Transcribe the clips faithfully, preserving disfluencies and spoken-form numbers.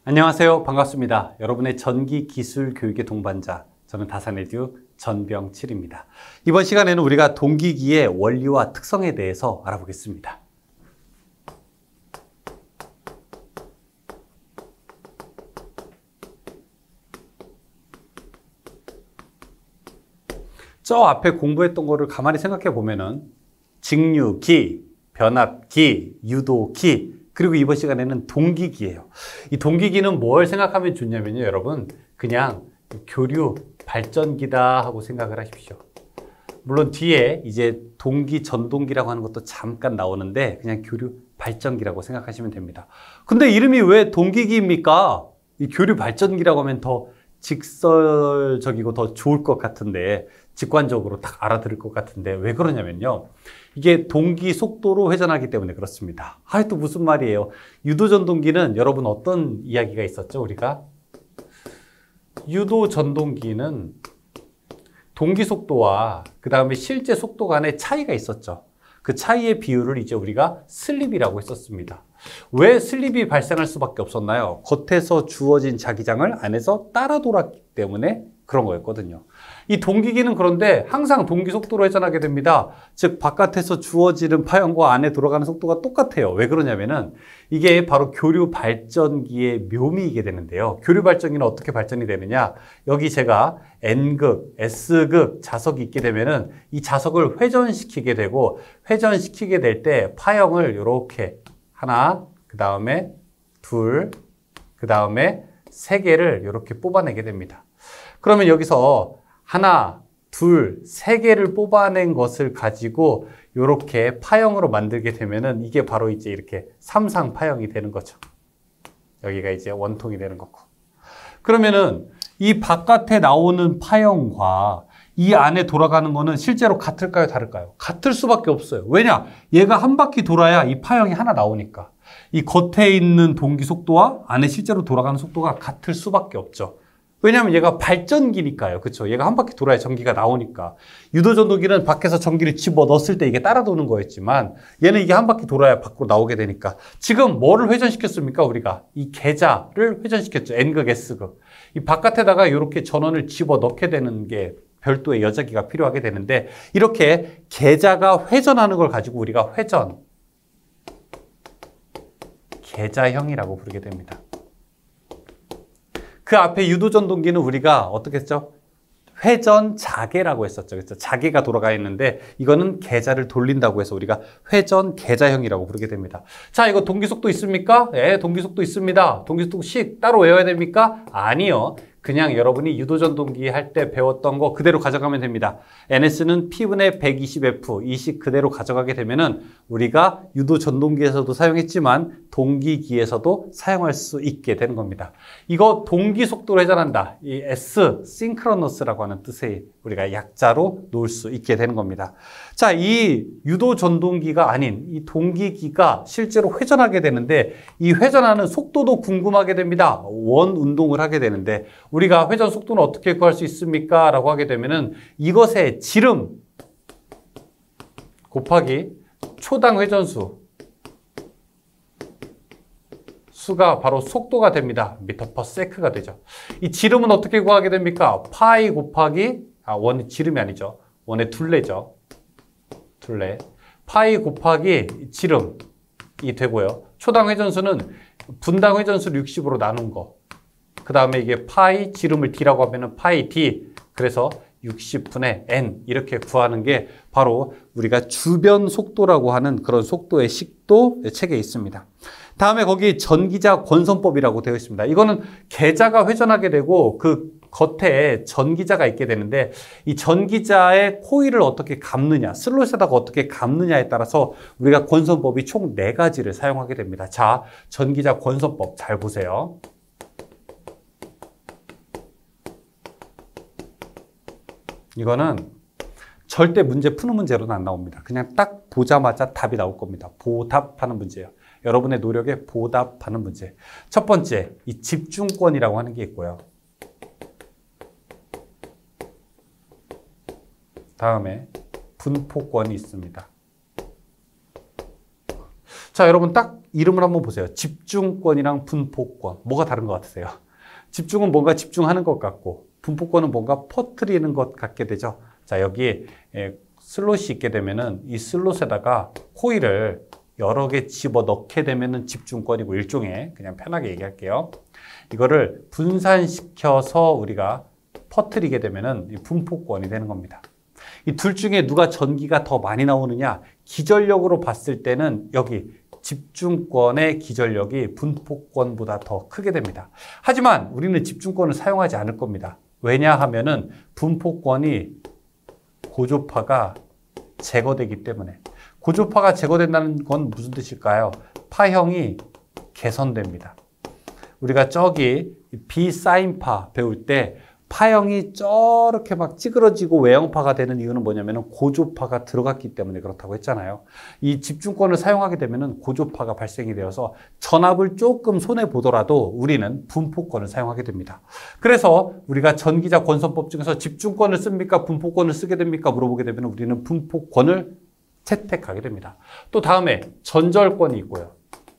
안녕하세요. 반갑습니다. 여러분의 전기 기술 교육의 동반자, 저는 다산에듀 전병칠입니다. 이번 시간에는 우리가 동기기의 원리와 특성에 대해서 알아보겠습니다. 저 앞에 공부했던 거를 가만히 생각해 보면은 직류기, 변압기, 유도기, 그리고 이번 시간에는 동기기예요. 이 동기기는 뭘 생각하면 좋냐면요, 여러분, 그냥 교류 발전기다 하고 생각을 하십시오. 물론 뒤에 이제 동기, 전동기라고 하는 것도 잠깐 나오는데 그냥 교류 발전기라고 생각하시면 됩니다. 근데 이름이 왜 동기기입니까? 이 교류 발전기라고 하면 더 직설적이고 더 좋을 것 같은데, 직관적으로 딱 알아들을 것 같은데 왜 그러냐면요, 이게 동기 속도로 회전하기 때문에 그렇습니다. 아, 또 무슨 말이에요? 유도전동기는 여러분 어떤 이야기가 있었죠? 우리가 유도전동기는 동기 속도와 그 다음에 실제 속도 간의 차이가 있었죠. 그 차이의 비율을 이제 우리가 슬립이라고 했었습니다. 왜 슬립이 발생할 수밖에 없었나요? 겉에서 주어진 자기장을 안에서 따라 돌았기 때문에 그런 거였거든요. 이 동기기는 그런데 항상 동기 속도로 회전하게 됩니다. 즉 바깥에서 주어지는 파형과 안에 들어가는 속도가 똑같아요. 왜 그러냐면은 이게 바로 교류 발전기의 묘미이게 되는데요. 교류 발전기는 어떻게 발전이 되느냐? 여기 제가 N극, S극 자석이 있게 되면은 이 자석을 회전시키게 되고, 회전시키게 될 때 파형을 이렇게 하나, 그 다음에 둘, 그 다음에 세 개를 이렇게 뽑아내게 됩니다. 그러면 여기서 하나, 둘, 세 개를 뽑아낸 것을 가지고 이렇게 파형으로 만들게 되면은 이게 바로 이제 이렇게 삼상 파형이 되는 거죠. 여기가 이제 원통이 되는 거고. 그러면은 이 바깥에 나오는 파형과 이 안에 돌아가는 거는 실제로 같을까요, 다를까요? 같을 수밖에 없어요. 왜냐? 얘가 한 바퀴 돌아야 이 파형이 하나 나오니까. 이 겉에 있는 동기 속도와 안에 실제로 돌아가는 속도가 같을 수밖에 없죠. 왜냐하면 얘가 발전기니까요. 그렇죠? 얘가 한 바퀴 돌아야 전기가 나오니까. 유도전동기는 밖에서 전기를 집어 넣었을 때 이게 따라 도는 거였지만, 얘는 이게 한 바퀴 돌아야 밖으로 나오게 되니까. 지금 뭐를 회전시켰습니까? 우리가 이 계자를 회전시켰죠. N극, S극. 이 바깥에다가 이렇게 전원을 집어 넣게 되는 게 별도의 여자기가 필요하게 되는데, 이렇게 계자가 회전하는 걸 가지고 우리가 회전 계자형이라고 부르게 됩니다. 그 앞에 유도전동기는 우리가 어떻게 했죠? 회전 자계라고 했었죠. 그렇죠? 자계가 돌아가 있는데 이거는 계자를 돌린다고 해서 우리가 회전 계자형이라고 부르게 됩니다. 자, 이거 동기속도 있습니까? 네, 동기속도 있습니다. 동기속도식 따로 외워야 됩니까? 아니요. 그냥 여러분이 유도전동기 할 때 배웠던 거 그대로 가져가면 됩니다. 엔에스는 P분의 백이십 에프, 이 식 그대로 가져가게 되면은 우리가 유도전동기에서도 사용했지만 동기기에서도 사용할 수 있게 되는 겁니다. 이거 동기 속도로 회전한다. 이 S, synchronous라고 하는 뜻의 우리가 약자로 놓을 수 있게 되는 겁니다. 자, 이 유도전동기가 아닌 이 동기기가 실제로 회전하게 되는데, 이 회전하는 속도도 궁금하게 됩니다. 원 운동을 하게 되는데 우리가 회전 속도는 어떻게 구할 수 있습니까? 라고 하게 되면은 이것의 지름 곱하기 초당 회전수 수가 바로 속도가 됩니다. 미터 퍼 세크가 되죠. 이 지름은 어떻게 구하게 됩니까? 파이 곱하기, 아, 원의 지름이 아니죠. 원의 둘레죠. 둘레. 파이 곱하기 지름이 되고요. 초당 회전수는 분당 회전수를 육십으로 나눈 거. 그 다음에 이게 파이, 지름을 D라고 하면은 파이 D. 그래서 육십분의 N. 이렇게 구하는 게 바로 우리가 주변 속도라고 하는 그런 속도의 식도 책에 있습니다. 다음에 거기 전기자 권선법이라고 되어 있습니다. 이거는 계자가 회전하게 되고 그 겉에 전기자가 있게 되는데, 이 전기자의 코일을 어떻게 감느냐, 슬롯에다가 어떻게 감느냐에 따라서 우리가 권선법이 총 네 가지를 사용하게 됩니다. 자, 전기자 권선법 잘 보세요. 이거는 절대 문제 푸는 문제로는 안 나옵니다. 그냥 딱 보자마자 답이 나올 겁니다. 보답하는 문제예요. 여러분의 노력에 보답하는 문제. 첫 번째, 이 집중권이라고 하는 게 있고요. 다음에 분포권이 있습니다. 자, 여러분 딱 이름을 한번 보세요. 집중권이랑 분포권. 뭐가 다른 것 같으세요? 집중은 뭔가 집중하는 것 같고 분포권은 뭔가 퍼뜨리는 것 같게 되죠. 자, 여기 슬롯이 있게 되면은 이 슬롯에다가 코일을 여러 개 집어 넣게 되면은 집중권이고, 일종의, 그냥 편하게 얘기할게요. 이거를 분산시켜서 우리가 퍼뜨리게 되면은 이 분포권이 되는 겁니다. 이 둘 중에 누가 전기가 더 많이 나오느냐? 기전력으로 봤을 때는 여기 집중권의 기전력이 분포권보다 더 크게 됩니다. 하지만 우리는 집중권을 사용하지 않을 겁니다. 왜냐 하면은 분포권이 고조파가 제거되기 때문에. 고조파가 제거된다는 건 무슨 뜻일까요? 파형이 개선됩니다. 우리가 저기 비사인파 배울 때 파형이 저렇게 막 찌그러지고 외형파가 되는 이유는 뭐냐면 고조파가 들어갔기 때문에 그렇다고 했잖아요. 이 집중권을 사용하게 되면 고조파가 발생이 되어서 전압을 조금 손해보더라도 우리는 분포권을 사용하게 됩니다. 그래서 우리가 전기자 권선법 중에서 집중권을 씁니까? 분포권을 쓰게 됩니까? 물어보게 되면 우리는 분포권을 채택하게 됩니다. 또 다음에 전절권이 있고요.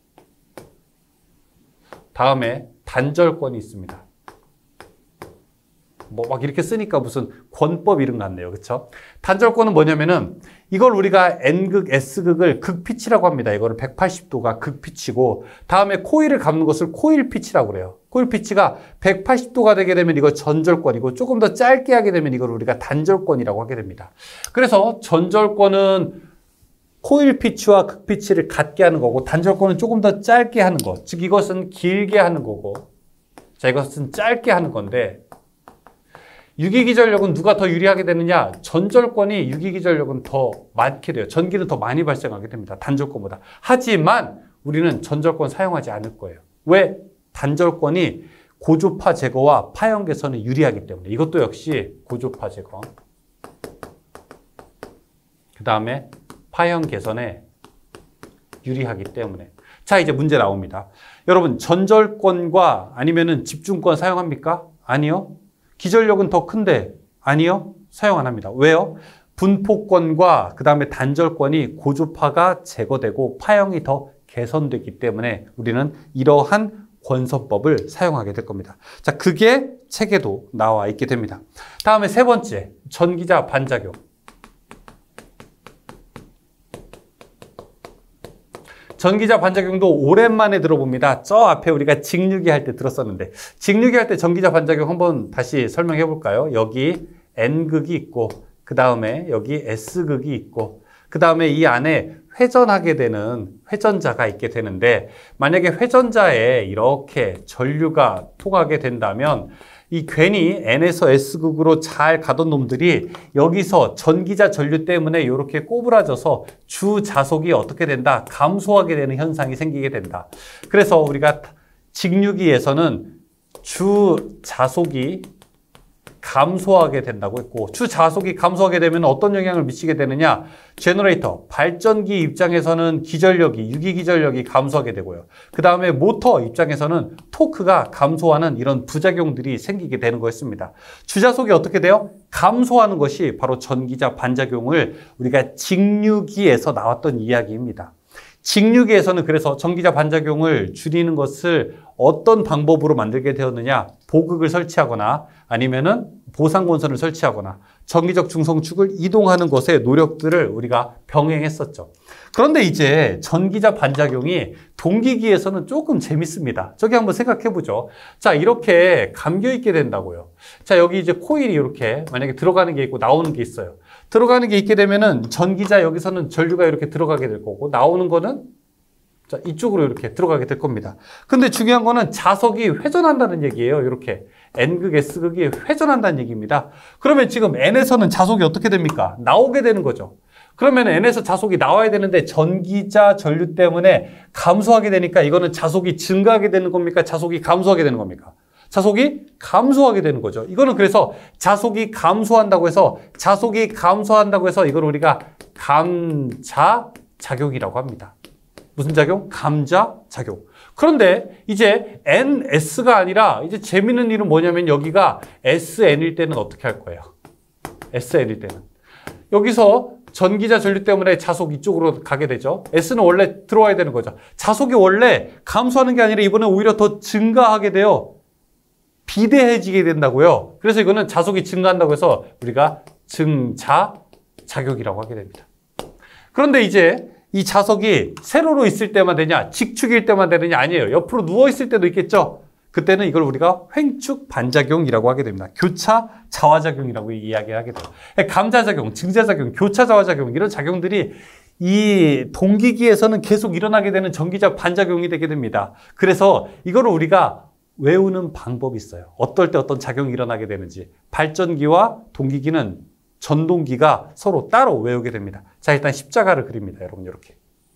다음에 단절권이 있습니다. 뭐 막 이렇게 쓰니까 무슨 권법 이름 같네요. 그렇죠? 단절권은 뭐냐면은 이걸 우리가 N극, S극을 극피치라고 합니다. 이거를 백팔십 도가 극피치고, 다음에 코일을 감는 것을 코일 피치라고 그래요. 코일 피치가 백팔십 도가 되게 되면 이거 전절권이고, 조금 더 짧게 하게 되면 이걸 우리가 단절권이라고 하게 됩니다. 그래서 전절권은 코일 피치와 극피치를 같게 하는 거고, 단절권은 조금 더 짧게 하는 것. 즉 이것은 길게 하는 거고, 자, 이것은 짧게 하는 건데, 유기기전력은 누가 더 유리하게 되느냐? 전절권이 유기기전력은 더 많게 돼요. 전기는 더 많이 발생하게 됩니다. 단절권보다. 하지만 우리는 전절권 사용하지 않을 거예요. 왜? 단절권이 고조파 제거와 파형 개선에 유리하기 때문에. 이것도 역시 고조파 제거. 그 다음에 파형 개선에 유리하기 때문에. 자, 이제 문제 나옵니다. 여러분, 전절권과 아니면은 집중권 사용합니까? 아니요. 기전력은 더 큰데 아니요. 사용 안 합니다. 왜요? 분포권과 그 다음에 단절권이 고조파가 제거되고 파형이 더 개선되기 때문에 우리는 이러한 권선법을 사용하게 될 겁니다. 자, 그게 책에도 나와 있게 됩니다. 다음에 세 번째, 전기자 반작용. 전기자 반작용도 오랜만에 들어봅니다. 저 앞에 우리가 직류기 할 때 들었었는데, 직류기 할 때 전기자 반작용 한번 다시 설명해 볼까요? 여기 N극이 있고, 그 다음에 여기 S극이 있고, 그 다음에 이 안에 회전하게 되는 회전자가 있게 되는데, 만약에 회전자에 이렇게 전류가 통하게 된다면 이 괜히 N에서 S극으로 잘 가던 놈들이 여기서 전기자 전류 때문에 이렇게 꼬부라져서 주 자속이 어떻게 된다? 감소하게 되는 현상이 생기게 된다. 그래서 우리가 직류기에서는 주 자속이 감소하게 된다고 했고, 주 자속이 감소하게 되면 어떤 영향을 미치게 되느냐? 제너레이터, 발전기 입장에서는 기전력이, 유기기전력이 감소하게 되고요. 그 다음에 모터 입장에서는 토크가 감소하는 이런 부작용들이 생기게 되는 거였습니다. 주자속이 어떻게 돼요? 감소하는 것이 바로 전기자 반작용을 우리가 직류기에서 나왔던 이야기입니다. 직류기에서는 그래서 전기자 반작용을 줄이는 것을 어떤 방법으로 만들게 되었느냐? 보극을 설치하거나 아니면은 보상권선을 설치하거나 전기적 중성축을 이동하는 것의 노력들을 우리가 병행했었죠. 그런데 이제 전기자 반작용이 동기기에서는 조금 재밌습니다. 저기 한번 생각해 보죠. 자, 이렇게 감겨 있게 된다고요. 자, 여기 이제 코일이 이렇게 만약에 들어가는 게 있고 나오는 게 있어요. 들어가는 게 있게 되면은 전기자 여기서는 전류가 이렇게 들어가게 될 거고, 나오는 거는 자, 이쪽으로 이렇게 들어가게 될 겁니다. 근데 중요한 거는 자석이 회전한다는 얘기예요. 이렇게 N극, S극이 회전한다는 얘기입니다. 그러면 지금 N에서는 자석이 어떻게 됩니까? 나오게 되는 거죠. 그러면 N에서 자석이 나와야 되는데 전기자 전류 때문에 감소하게 되니까 이거는 자석이 증가하게 되는 겁니까? 자석이 감소하게 되는 겁니까? 자속이 감소하게 되는 거죠. 이거는 그래서 자속이 감소한다고 해서 자속이 감소한다고 해서 이걸 우리가 감자작용이라고 합니다. 무슨 작용? 감자작용. 그런데 이제 엔에스가 아니라 이제 재밌는 일은 뭐냐면 여기가 에스엔일 때는 어떻게 할 거예요? 에스엔일 때는 여기서 전기자 전류 때문에 자속 이쪽으로 가게 되죠. S는 원래 들어와야 되는 거죠. 자속이 원래 감소하는 게 아니라 이번에 오히려 더 증가하게 돼요. 비대해지게 된다고요. 그래서 이거는 자속이 증가한다고 해서 우리가 증자작용이라고 하게 됩니다. 그런데 이제 이 자석이 세로로 있을 때만 되냐, 직축일 때만 되느냐 아니에요. 옆으로 누워 있을 때도 있겠죠. 그때는 이걸 우리가 횡축 반작용이라고 하게 됩니다. 교차 자화작용이라고 이야기하게 돼요. 감자작용, 증자작용, 교차 자화작용 이런 작용들이 이 동기기에서는 계속 일어나게 되는 전기자 반작용이 되게 됩니다. 그래서 이거를 우리가 외우는 방법이 있어요. 어떨 때 어떤 작용이 일어나게 되는지. 발전기와 동기기는 전동기가 서로 따로 외우게 됩니다. 자, 일단 십자가를 그립니다. 여러분 이렇게.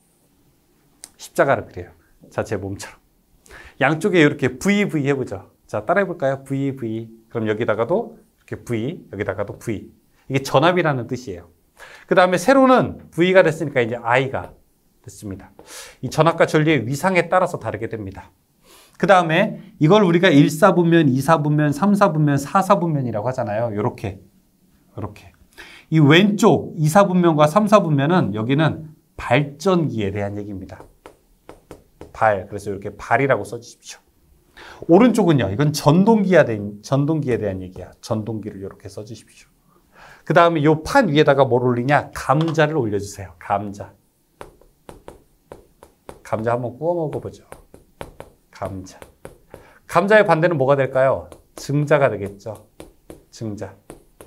십자가를 그려요. 자, 제 몸처럼. 양쪽에 이렇게 브이 브이 해보죠. 자, 따라해볼까요? 브이 브이. 그럼 여기다가도 이렇게 V, 여기다가도 V. 이게 전압이라는 뜻이에요. 그 다음에 세로는 V가 됐으니까 이제 I가 됐습니다. 이 전압과 전류의 위상에 따라서 다르게 됩니다. 그 다음에 이걸 우리가 일 사분면, 이 사분면, 삼 사분면, 사 사분면이라고 하잖아요. 이렇게. 이렇게. 이 왼쪽 이 사분면과 삼 사분면은 여기는 발전기에 대한 얘기입니다. 발. 그래서 이렇게 발이라고 써주십시오. 오른쪽은요. 이건 전동기에 대한, 전동기에 대한 얘기야. 전동기를 이렇게 써주십시오. 그 다음에 이 판 위에다가 뭘 올리냐? 감자를 올려주세요. 감자. 감자 한번 구워 먹어보죠. 감자. 감자의 반대는 뭐가 될까요? 증자가 되겠죠. 증자.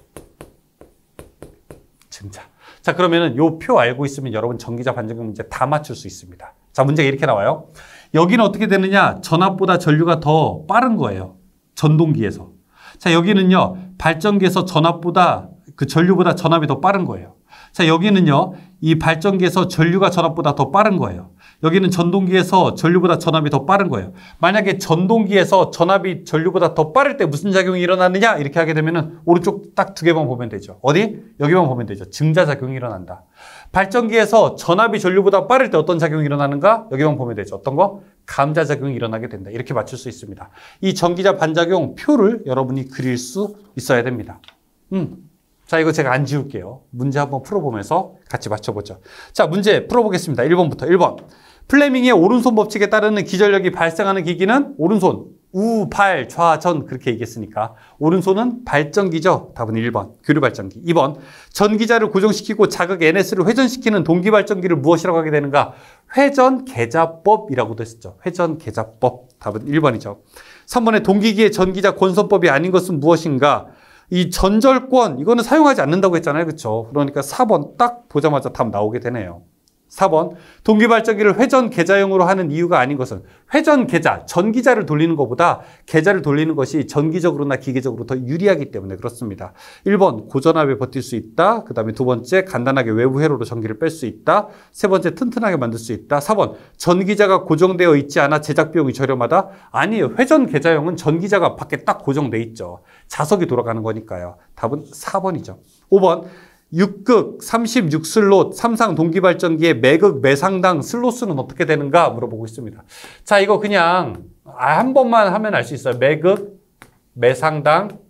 증자. 자, 그러면은 요 표 알고 있으면 여러분 전기자 반작용 문제 다 맞출 수 있습니다. 자, 문제가 이렇게 나와요. 여기는 어떻게 되느냐? 전압보다 전류가 더 빠른 거예요. 전동기에서. 자, 여기는요. 발전기에서 전압보다 그 전류보다 전압이 더 빠른 거예요. 자, 여기는요. 이 발전기에서 전류가 전압보다 더 빠른 거예요. 여기는 전동기에서 전류보다 전압이 더 빠른 거예요. 만약에 전동기에서 전압이 전류보다 더 빠를 때 무슨 작용이 일어나느냐? 이렇게 하게 되면은 오른쪽 딱 두 개만 보면 되죠. 어디? 여기만 보면 되죠. 증자작용이 일어난다. 발전기에서 전압이 전류보다 빠를 때 어떤 작용이 일어나는가? 여기만 보면 되죠. 어떤 거? 감자작용이 일어나게 된다. 이렇게 맞출 수 있습니다. 이 전기자 반작용 표를 여러분이 그릴 수 있어야 됩니다. 음. 자, 이거 제가 안 지울게요. 문제 한번 풀어보면서 같이 맞춰보죠. 자, 문제 풀어보겠습니다. 일 번부터. 일 번. 플레밍의 오른손 법칙에 따르는 기전력이 발생하는 기기는 오른손, 우, 발, 좌, 전 그렇게 얘기했으니까 오른손은 발전기죠. 답은 일 번. 교류 발전기. 이 번. 전기자를 고정시키고 자극 엔에스를 회전시키는 동기 발전기를 무엇이라고 하게 되는가? 회전 계자법이라고도 했었죠. 회전 계자법. 답은 일 번이죠. 삼 번에 동기기의 전기자 권선법이 아닌 것은 무엇인가? 이 전절권, 이거는 사용하지 않는다고 했잖아요. 그렇죠? 그러니까 사 번 딱 보자마자 답 나오게 되네요. 사 번. 동기발전기를 회전 계자형으로 하는 이유가 아닌 것은 회전 계자, 전기자를 돌리는 것보다 계자를 돌리는 것이 전기적으로나 기계적으로 더 유리하기 때문에 그렇습니다. 일 번. 고전압에 버틸 수 있다. 그 다음에 두 번째. 간단하게 외부 회로로 전기를 뺄 수 있다. 세 번째. 튼튼하게 만들 수 있다. 사 번. 전기자가 고정되어 있지 않아 제작 비용이 저렴하다. 아니에요. 회전 계자형은 전기자가 밖에 딱 고정돼 있죠. 자석이 돌아가는 거니까요. 답은 사 번이죠. 오 번. 육 극 삼십육 슬롯 삼상 동기발전기의 매극 매상당 슬롯수는 어떻게 되는가 물어보고 있습니다. 자, 이거 그냥 한 번만 하면 알 수 있어요. 매극 매상당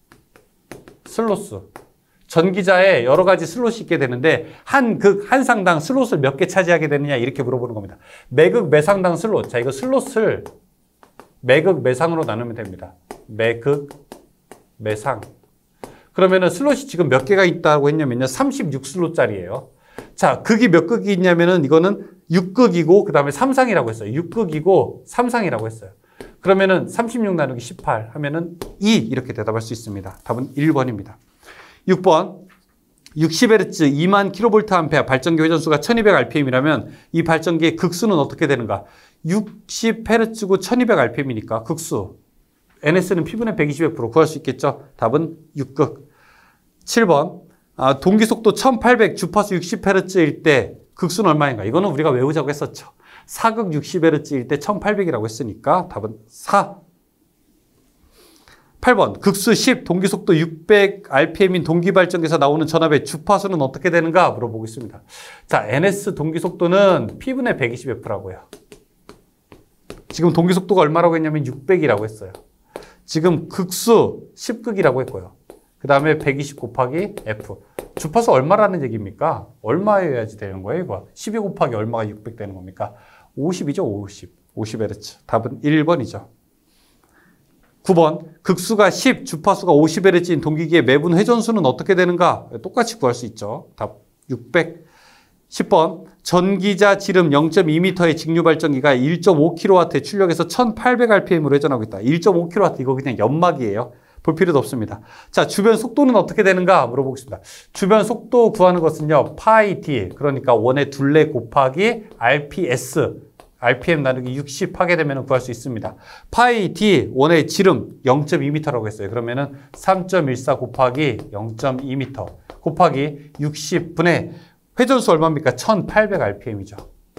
슬롯수. 전기자에 여러 가지 슬롯이 있게 되는데 한 극, 한 상당 슬롯을 몇 개 차지하게 되느냐 이렇게 물어보는 겁니다. 매극 매상당 슬롯. 자, 이거 슬롯을 매극 매상으로 나누면 됩니다. 매극 매상. 그러면은 슬롯이 지금 몇 개가 있다고 했냐면요. 삼십육 슬롯짜리예요. 자, 극이 몇 극이 있냐면은 이거는 육 극이고 그다음에 삼상이라고 했어요. 육 극이고 삼상이라고 했어요. 그러면은 삼십육 나누기 십팔 하면은 이 이렇게 대답할 수 있습니다. 답은 일 번입니다. 육 번. 육십 헤르츠 이만 킬로볼트 암페어 발전기 회전수가 천이백 알피엠이라면 이 발전기의 극수는 어떻게 되는가? 육십 헤르츠고 천이백 알피엠이니까 극수. 엔에스는 P분의 백이십의 프로 구할 수 있겠죠? 답은 육 극. 칠 번. 아, 동기속도 천팔백, 주파수 육십 헤르츠일 때 극수는 얼마인가? 이거는 우리가 외우자고 했었죠. 사 극 육십 헤르츠일 때 천팔백이라고 했으니까 답은 사. 팔 번. 극수 십, 동기속도 육백 알피엠인 동기발전기에서 나오는 전압의 주파수는 어떻게 되는가? 물어보고 있습니다. 자, 엔에스 동기속도는 P분의 백이십의 프로라고요. 지금 동기속도가 얼마라고 했냐면 육백이라고 했어요. 지금 극수 십 극이라고 했고요. 그 다음에 백이십 곱하기 F. 주파수 얼마라는 얘기입니까? 얼마여야지 되는 거예요, 이거? 십이 곱하기 얼마가 육백 되는 겁니까? 오십이죠, 오십. 오십 헤르츠. 답은 일 번이죠. 구 번, 극수가 십, 주파수가 오십 헤르츠인 동기기의 매분 회전수는 어떻게 되는가? 똑같이 구할 수 있죠. 답 육백. 십 번, 전기자 지름 영 점 이 미터의 직류 발전기가 일 점 오 킬로와트의 출력에서 천팔백 알피엠으로 회전하고 있다. 일 점 오 킬로와트 이거 그냥 연막이에요. 볼 필요도 없습니다. 자, 주변 속도는 어떻게 되는가 물어보겠습니다. 주변 속도 구하는 것은요, 파이 d, 그러니까 원의 둘레 곱하기 알피에스, 알피엠 나누기 육십 하게 되면 구할 수 있습니다. 파이 d, 원의 지름 영 점 이 미터라고 했어요. 그러면은 삼 점 일사 곱하기 영 점 이 미터 곱하기 육십 분의 회전수 얼마입니까? 천팔백 알피엠이죠.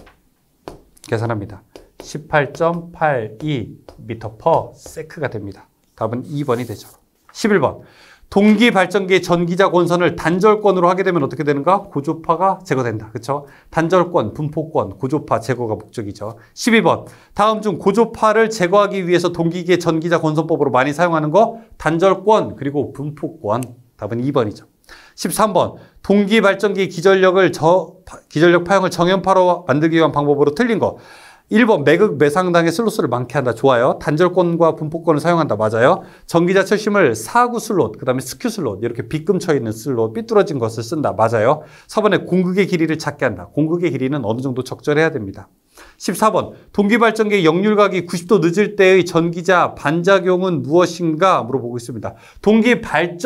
계산합니다. 십팔 점 팔이 미터 퍼 세크가 됩니다. 답은 이 번이 되죠. 십일 번. 동기 발전기의 전기자 권선을 단절권으로 하게 되면 어떻게 되는가? 고조파가 제거된다. 그렇죠? 단절권, 분포권, 고조파 제거가 목적이죠. 십이 번. 다음 중 고조파를 제거하기 위해서 동기기의 전기자 권선법으로 많이 사용하는 거 단절권 그리고 분포권. 답은 이 번이죠. 십삼 번. 동기 발전기 기전력을 저, 기전력 파형을 정연파로 만들기 위한 방법으로 틀린 거. 일 번. 매극 매상당의 슬롯을 많게 한다. 좋아요. 단절권과 분포권을 사용한다. 맞아요. 전기자 철심을 사구 슬롯, 그 다음에 스큐 슬롯, 이렇게 빗금 쳐 있는 슬롯, 삐뚤어진 것을 쓴다. 맞아요. 사 번에 공극의 길이를 작게 한다. 공극의 길이는 어느 정도 적절해야 됩니다. 십사 번. 동기 발전기의 역률각이 구십 도 늦을 때의 전기자 반작용은 무엇인가 물어보고 있습니다. 동기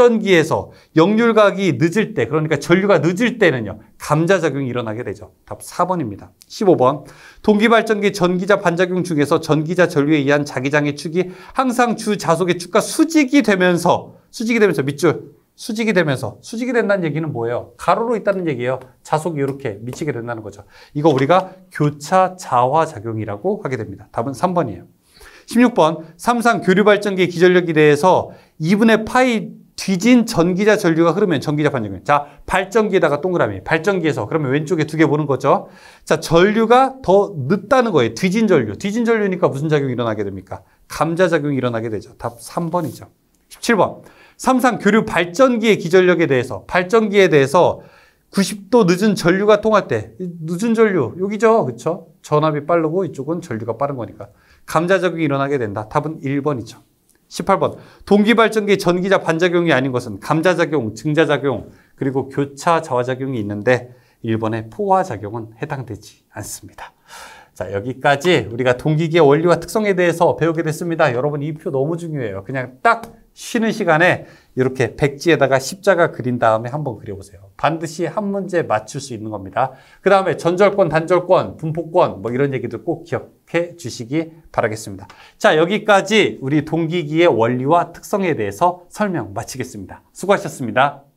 발전기에서 역률각이 늦을 때, 그러니까 전류가 늦을 때는요, 감자작용이 일어나게 되죠. 답 사 번입니다. 십오 번. 동기 발전기 전기자 반작용 중에서 전기자 전류에 의한 자기장의 축이 항상 주 자속의 축과 수직이 되면서, 수직이 되면서 밑줄, 수직이 되면서, 수직이 된다는 얘기는 뭐예요? 가로로 있다는 얘기예요. 자속이 이렇게 미치게 된다는 거죠. 이거 우리가 교차 자화작용이라고 하게 됩니다. 답은 삼 번이에요. 십육 번. 삼상 교류발전기의 기전력에 대해서 이분의 파이 뒤진 전기자 전류가 흐르면 전기자 반작용. 자, 발전기에다가 동그라미. 발전기에서 그러면 왼쪽에 두 개 보는 거죠. 자, 전류가 더 늦다는 거예요. 뒤진 전류. 뒤진 전류니까 무슨 작용이 일어나게 됩니까? 감자작용이 일어나게 되죠. 답 삼 번이죠. 십칠 번. 삼상 교류 발전기의 기전력에 대해서, 발전기에 대해서 구십 도 늦은 전류가 통할 때, 늦은 전류, 여기죠. 그렇죠? 전압이 빠르고 이쪽은 전류가 빠른 거니까. 감자작용이 일어나게 된다. 답은 일 번이죠. 십팔 번. 동기발전기의 전기자 반작용이 아닌 것은 감자작용, 증자작용, 그리고 교차 자화작용이 있는데 일 번의 포화작용은 해당되지 않습니다. 자, 여기까지 우리가 동기기의 원리와 특성에 대해서 배우게 됐습니다. 여러분, 이 표 너무 중요해요. 그냥 딱 쉬는 시간에 이렇게 백지에다가 십자가 그린 다음에 한번 그려보세요. 반드시 한 문제 맞출 수 있는 겁니다. 그 다음에 전절권, 단절권, 분포권 뭐 이런 얘기들 꼭 기억해 주시기 바라겠습니다. 자, 여기까지 우리 동기기의 원리와 특성에 대해서 설명 마치겠습니다. 수고하셨습니다.